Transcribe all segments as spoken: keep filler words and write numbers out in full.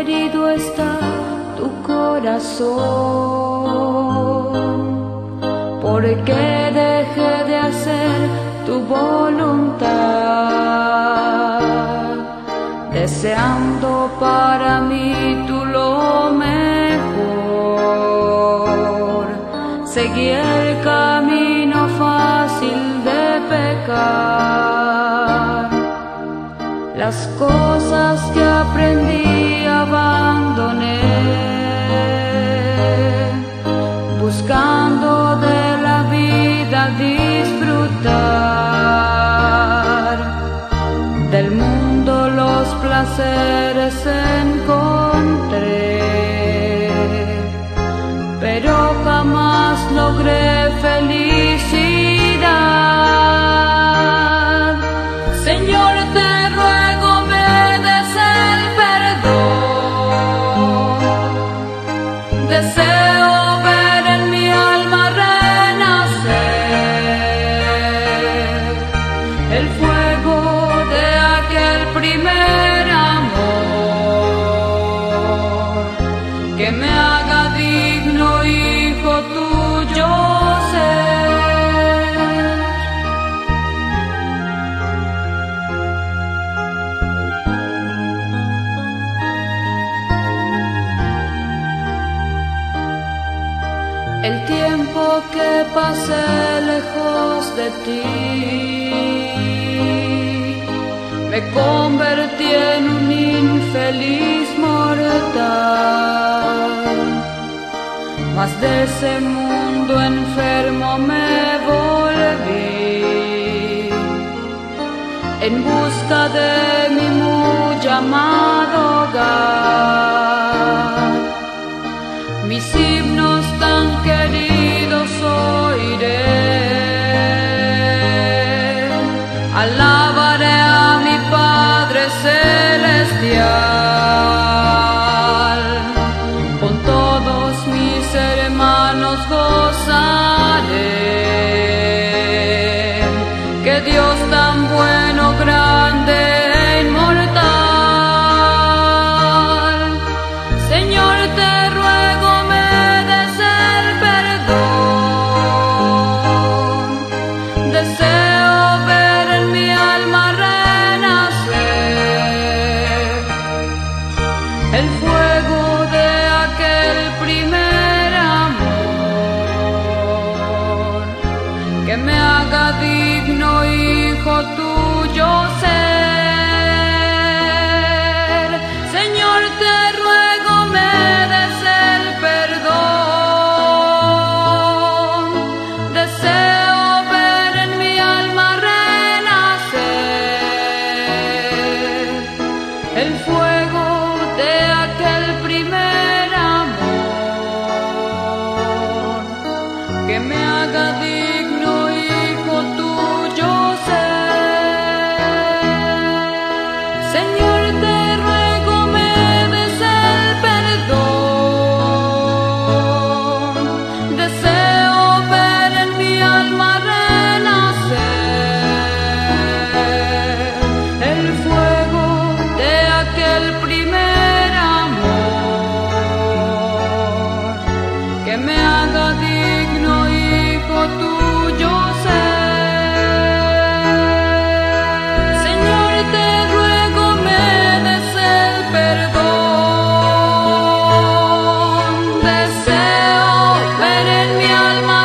herido está tu corazón, porque dejé de hacer tu voluntad, deseando para mí tú lo mejor. Seguí el camino fácil de pecar, las cosas que aprendí abandoné, buscando de la vida disfrutar, del mundo los placeres encontré, pero jamás logré felicidad. Señor, te ruego me des el perdón, deseo ver en mi alma renacer el fuego de aquel primer amor, que me haga digno hijo tuyo ser. El tiempo que pasé lejos de ti me convertí en un infeliz mortal, mas de ese mundo enfermo me volví en busca de mi muy amado hogar. Mis himnos tan queridos oiré, alabaré a mi Padre celestial, con todos mis hermanos gozaré, que Dios tan bueno, grande e inmortal. Señor, te ruego me des el perdón, deseo ver en mi alma renacer el fuego de aquel primer amor, que me haga digno hijo tuyo ser. Señor, te ruego me des el perdón, deseo ver en mi alma renacer el fuego de aquel primer amor, que me haga digno hijo tuyo ser. Señor, te ruego me des el perdón, deseo ver en mi alma renacer el fuego de aquel primer amor, que me haga digno hijo tuyo ser. Señor, te ruego me des el perdón, deseo ver en mi alma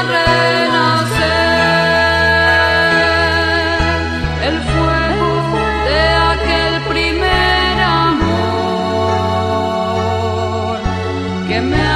renacer el fuego de aquel primer amor, que me